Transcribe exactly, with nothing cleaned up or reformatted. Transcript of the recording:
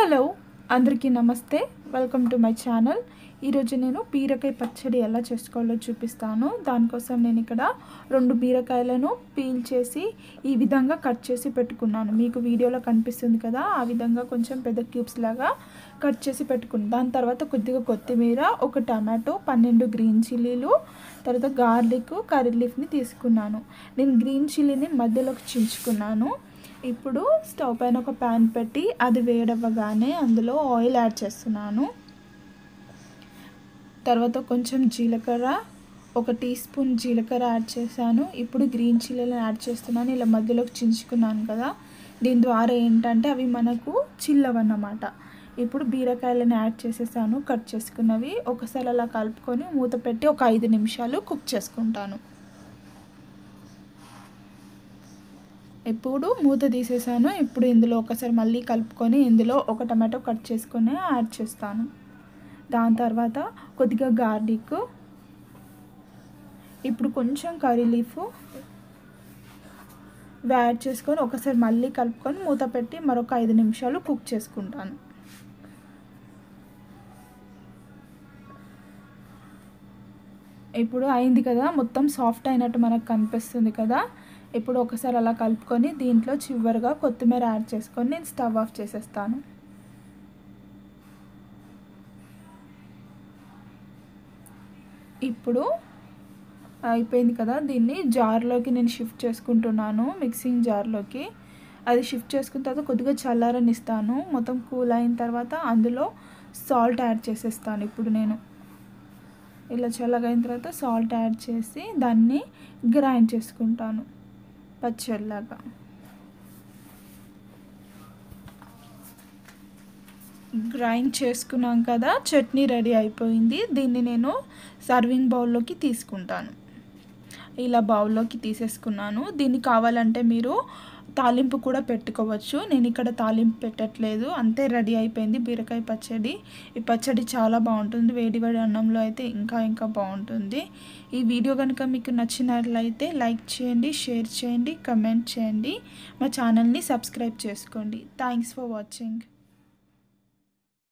Hello అందరికీ నమస్తే, welcome to my channel. ఈరోజు నేను బీరకాయ పచ్చడి ఎలా చేసుకోవాలో చూపిస్తాను. దానికోసం నేను ఇక్కడ రెండు బీరకాయలను పీల్ చేసి ఈ విధంగా కట్ చేసి పెట్టుకున్నాను. మీకు వీడియోలో కనిపిస్తుంది కదా, ఆ విధంగా కొంచెం పెద్ద క్యూబ్స్ లాగా కట్ చేసి పెట్టుకున్నాను. దాని తర్వాత కొద్దిగా కొత్తిమీర, ఒక టమాటో, పన్నెండు గ్రీన్ చిల్లీలు, తర్వాత గార్లిక్, కర్రీ లీఫ్ని తీసుకున్నాను. నేను గ్రీన్ చిల్లీని మధ్యలోకి చించుకున్నాను. ఇప్పుడు స్టవ్ పైన ఒక ప్యాన్ పెట్టి అది వేడవ్వగానే అందులో ఆయిల్ యాడ్ చేస్తున్నాను. తర్వాత కొంచెం జీలకర్ర, ఒక టీ స్పూన్ జీలకర్ర యాడ్ చేశాను. ఇప్పుడు గ్రీన్ చిల్లీలను యాడ్ చేస్తున్నాను. ఇలా మధ్యలోకి చించుకున్నాను కదా, దీని ద్వారా ఏంటంటే అవి మనకు చిల్లవన్నమాట. ఇప్పుడు బీరకాయలను యాడ్ చేసేసాను, కట్ చేసుకున్నవి. ఒకసారి అలా కలుపుకొని మూత పెట్టి ఒక ఐదు నిమిషాలు కుక్ చేసుకుంటాను. ఇప్పుడు మూత తీసేసాను. ఇప్పుడు ఇందులో ఒకసారి మళ్ళీ కలుపుకొని ఇందులో ఒక టమాటో కట్ చేసుకొని యాడ్ చేస్తాను. దాని తర్వాత కొద్దిగా గార్లిక్, ఇప్పుడు కొంచెం కర్రీ లీఫ్ యాడ్ చేసుకొని ఒకసారి మళ్ళీ కలుపుకొని మూత పెట్టి మరొక ఐదు నిమిషాలు కుక్ చేసుకుంటాను. ఇప్పుడు అయింది కదా, మొత్తం సాఫ్ట్ అయినట్టు మనకు కనిపిస్తుంది కదా. ఇప్పుడు ఒకసారి అలా కలుపుకొని దీంట్లో చివరిగా కొత్తిమీర యాడ్ చేసుకొని నేను స్టవ్ ఆఫ్ చేసేస్తాను. ఇప్పుడు అయిపోయింది కదా, దీన్ని జార్లోకి నేను షిఫ్ట్ చేసుకుంటున్నాను, మిక్సింగ్ జార్లోకి. అది షిఫ్ట్ చేసుకున్న తర్వాత కొద్దిగా చల్లారనిస్తాను. మొత్తం కూల్ అయిన తర్వాత అందులో సాల్ట్ యాడ్ చేసేస్తాను. ఇప్పుడు నేను ఇలా చల్లగైన తర్వాత సాల్ట్ యాడ్ చేసి దాన్ని గ్రైండ్ చేసుకుంటాను పచ్చడిలాగా. గ్రైండ్ చేసుకున్నాం కదా, చట్నీ రెడీ అయిపోయింది. దీన్ని నేను సర్వింగ్ బౌల్లోకి తీసుకుంటాను. ఇలా బౌల్లోకి తీసేసుకున్నాను. దీన్ని కావాలంటే మీరు తాలింపు కూడా పెట్టుకోవచ్చు. నేను ఇక్కడ తాలింపు పెట్టట్లేదు, అంతే రెడీ అయిపోయింది బీరకాయ పచ్చడి. ఈ పచ్చడి చాలా బాగుంటుంది, వేడి వేడి అన్నంలో అయితే ఇంకా ఇంకా బాగుంటుంది. ఈ వీడియో కనుక మీకు నచ్చినట్లయితే లైక్ చేయండి, షేర్ చేయండి, కమెంట్ చేయండి, మా ఛానల్ని సబ్స్క్రైబ్ చేసుకోండి. Thanks for watching.